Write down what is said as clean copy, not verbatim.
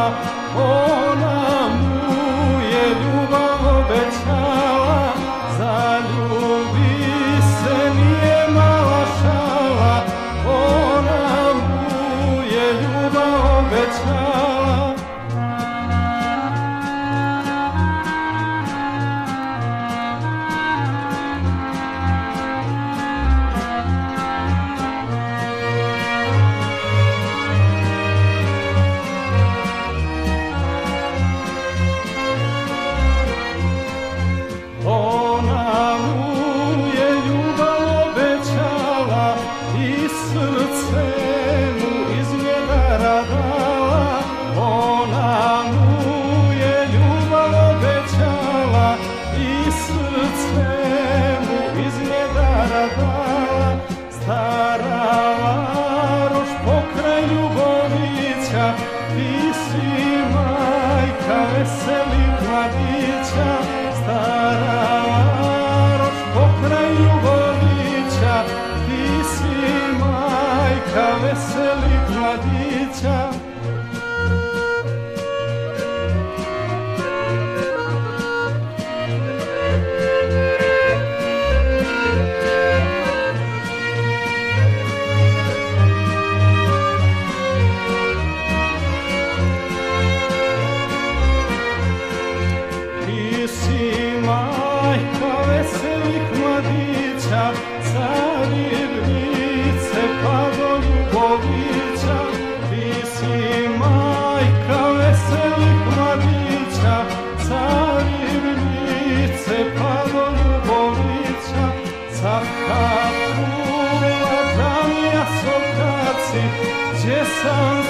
ona mu je ljubav obećala, zaljubi se nije mala šala, ona mu je ljubav obećala. Ona mu je ljubav obećala i srce mu iz njega dala. Ona mu je ljubav obećala i srce mu iz njega dala. Stara varoš pokraj Ljubovića, ti si majka veselih mladića. Stara varoš pokraj Ljubovića, ti si majka veselih mladića. Ti si majka veselih mladića, Carirnice pa do Ljubovića. Ti si majka veselih mladića, Carirnice pa do Ljubovića. Caka Kula, Damija Sokaci, gdje sam